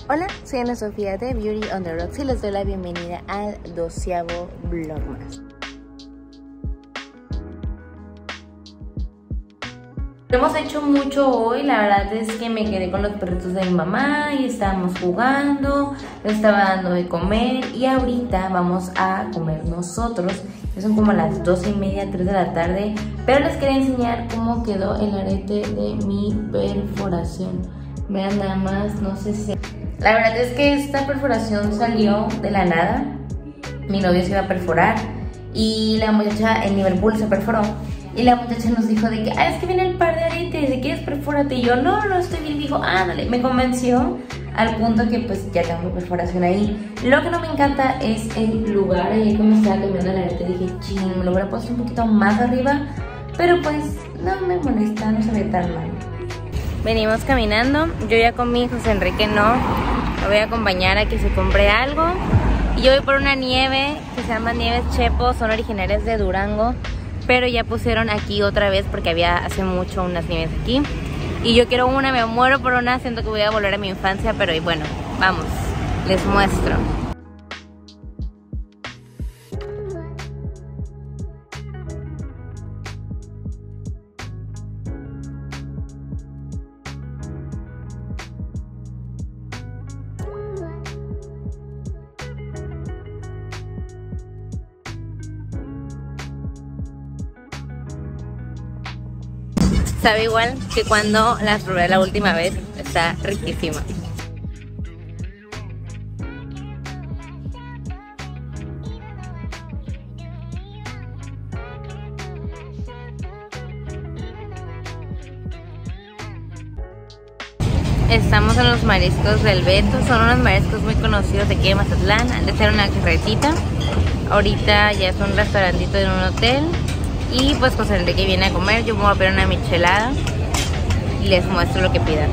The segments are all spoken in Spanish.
Hola, soy Ana Sofía de Beauty on the Rocks y les doy la bienvenida al 12º Vlogmas. Hemos hecho mucho hoy, la verdad es que me quedé con los perritos de mi mamá y estábamos jugando, les estaba dando de comer y ahorita vamos a comer nosotros. Ya son como las 2:30, 3 de la tarde, pero les quería enseñar cómo quedó el arete de mi perforación. Vean nada más, no sé si... La verdad es que esta perforación salió de la nada. Mi novio se iba a perforar y la muchacha en Liverpool se perforó. Y la muchacha nos dijo de que, es que viene el par de aretes, ¿de quieres perfórate? Y yo, no, estoy bien. Dijo, ándale. Me convenció al punto que pues ya tengo perforación ahí. Lo que no me encanta es el lugar. Ahí como estaba cambiando el arete dije, ching, me lo hubiera puesto un poquito más arriba. Pero pues no me molesta, no se ve tan mal. Venimos caminando, yo ya comí, José Enrique no. Lo voy a acompañar a que se compre algo. Y yo voy por una nieve que se llama Nieves Chepo, son originarias de Durango. Pero ya pusieron aquí otra vez porque había hace mucho unas nieves aquí. Y yo quiero una, me muero por una, siento que voy a volver a mi infancia. Pero bueno, vamos, les muestro. Sabe igual que cuando las probé la última vez, está riquísima. Estamos en los mariscos del Beto, son unos mariscos muy conocidos de aquí de Mazatlán, han de ser una carretita. Ahorita ya es un restaurantito en un hotel. Y pues José Enrique viene a comer, yo me voy a pedir una michelada y les muestro lo que pidan.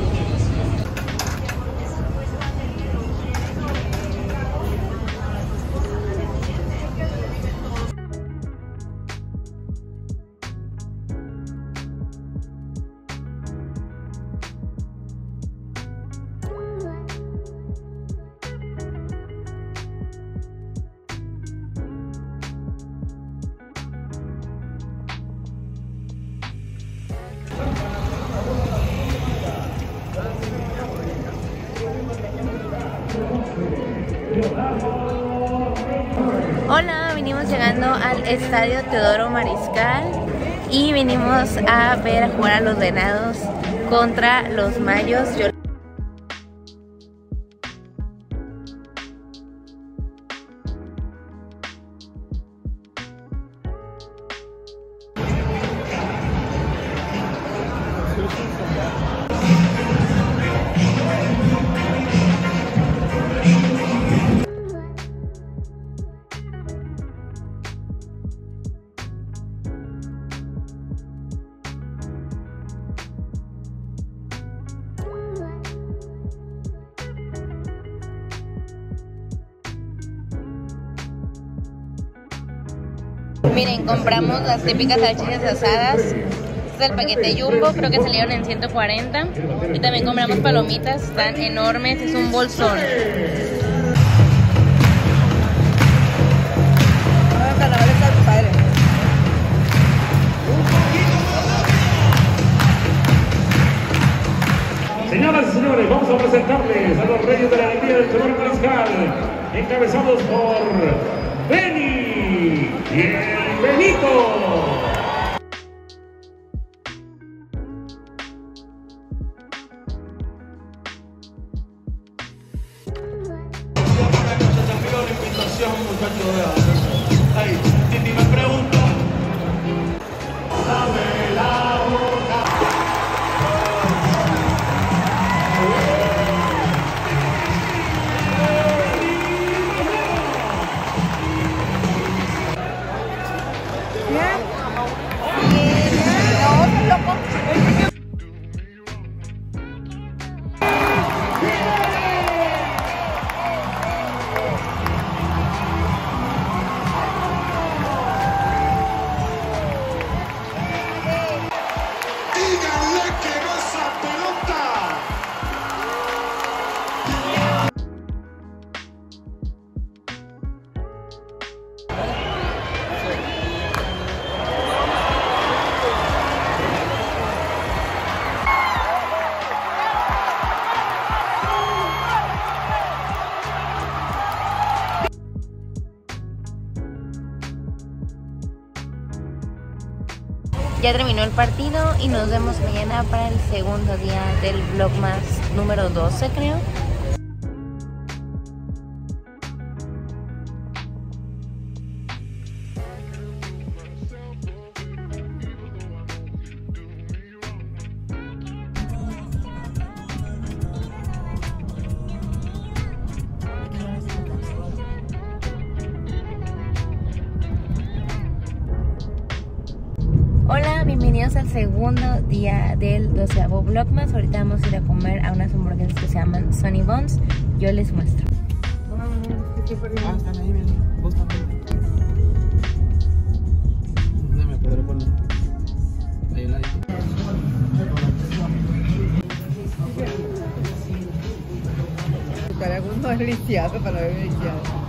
Hola, venimos llegando al estadio Teodoro Mariscal y venimos a ver a jugar a los Venados contra los Mayos. Miren, compramos las típicas salchichas asadas. Este es el paquete Jumbo, creo que salieron en 140. Y también compramos palomitas, están enormes, es un bolsón. Señoras y señores, vamos a presentarles a los reyes de la alegría del Teodoro Mariscal, encabezados por Benny y el Benito. Ya terminó el partido y nos vemos mañana para el segundo día del Vlogmas número 12, creo. Hola, bienvenidos al segundo día del 12avo Vlogmas. Ahorita vamos a ir a comer a unas hamburguesas que se llaman Sunny Buns. Yo les muestro. Están ahí, ven, justamente. No me podré poner. Ahí la buscaré alguno delicioso para ver delicioso.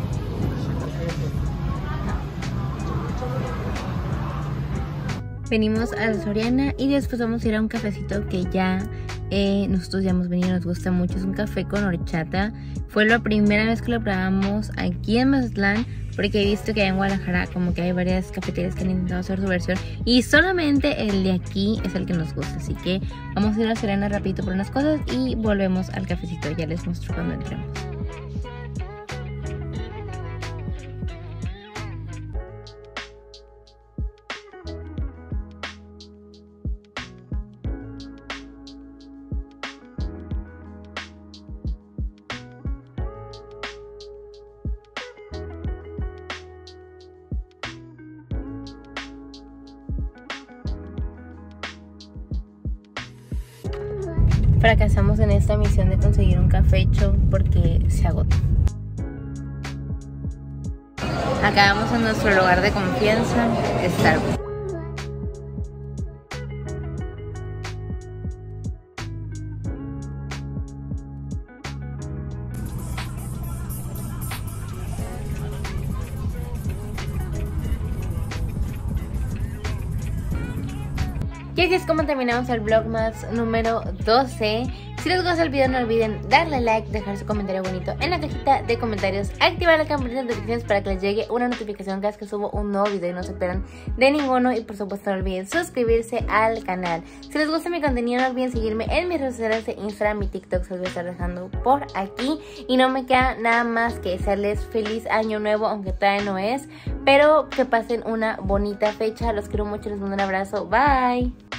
Venimos a Soriana y después vamos a ir a un cafecito que ya nosotros ya hemos venido, nos gusta mucho. Es un café con horchata. Fue la primera vez que lo probamos aquí en Mazatlán, porque he visto que en Guadalajara como que hay varias cafeterías que han intentado hacer su versión y solamente el de aquí es el que nos gusta. Así que vamos a ir a Soriana rapidito por unas cosas y volvemos al cafecito. Ya les muestro cuando entremos. Fracasamos en esta misión de conseguir un café hecho porque se agotó. Acá vamos a nuestro lugar de confianza, Starbucks. Y así es como terminamos el Vlogmas número 12. Si les gusta el video no olviden darle like, dejar su comentario bonito en la cajita de comentarios, activar la campanita de notificaciones para que les llegue una notificación cada vez que subo un nuevo video y no se pierdan de ninguno. Y por supuesto no olviden suscribirse al canal. Si les gusta mi contenido no olviden seguirme en mis redes sociales de Instagram y TikTok, se los voy a estar dejando por aquí. Y no me queda nada más que desearles feliz año nuevo, aunque todavía no es, pero que pasen una bonita fecha. Los quiero mucho, les mando un abrazo, bye.